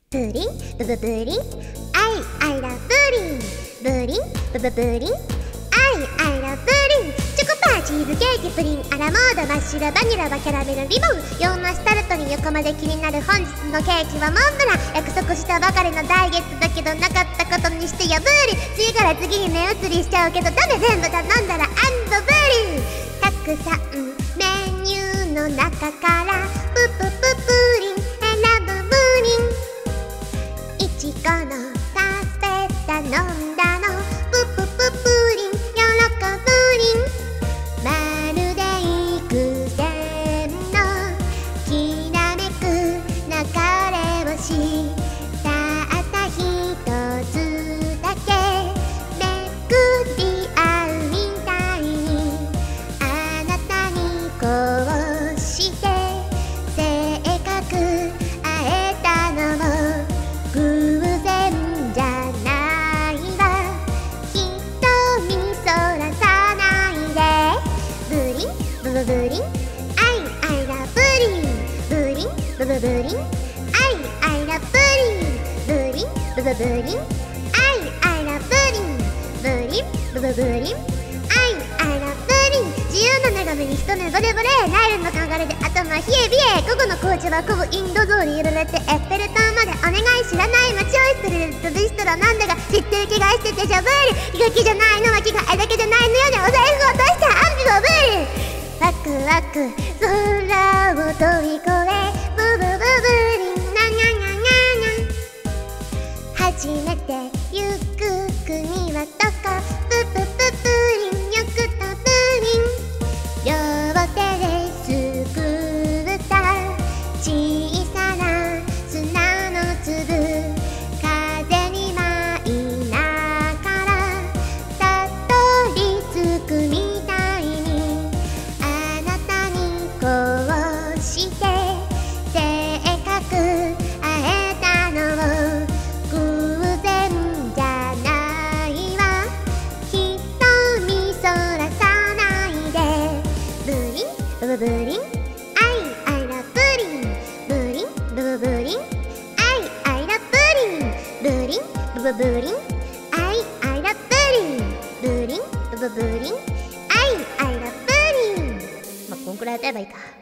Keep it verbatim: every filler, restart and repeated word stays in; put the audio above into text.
プリンブブプリンアイアイラプリンブリンブブプリンアイアイラプリンチョコパーチーズケーキプリンアラモード真っ白バニラはキャラメルリボン洋梨タルトに横まで気になる本日のケーキはモンブラン約束したばかりのダイエットだけどなかったことにして破り次から次に目移りしちゃうけどダメ全部頼んだらアンドブリンたくさんメニューの中からププププリン選ぶプリンいちごのカステラ飲んだのププププリン喜ぶリンまるで幾千のきらめく流れ星たったひとつだけめくり合うみたいにあなたにこうしてせっかく会えたのも偶然じゃないわ瞳そらさないでブリンブブブリンアイアイラブリンブリンブブブリンアイアイラブリンブリンブブブリンアイアイラブリンブリンブブブリンアイアイラブリン自由な女神に一目惚れ惚れナイルの流れで頭冷え冷え午後の紅茶は古武インド通り揺られてエッフェル塔までお願い知らない街をストレルとビストロなんだが知ってる気がしててしょぶり気が気じゃないのは気があれだけじゃないのよねお財布を落としたアンビゴブリワクワク空を飛び越えブブブブリンナニャニャニャニャ初めて行く国はどこププププリンよく飛ぶリン両手ですくった小さな砂の粒風に舞いながらたどり着くみたいにあなたにこうしてせっかく会えたのも偶然じゃないわ瞳そらさないでブリンブブブリンアイアイラブリンブリンブブブリンアイアイラブリンブリンブブブリンアイアイラブリンブリンブブブリンアイアイラブリンまあこんくらいやればいいか。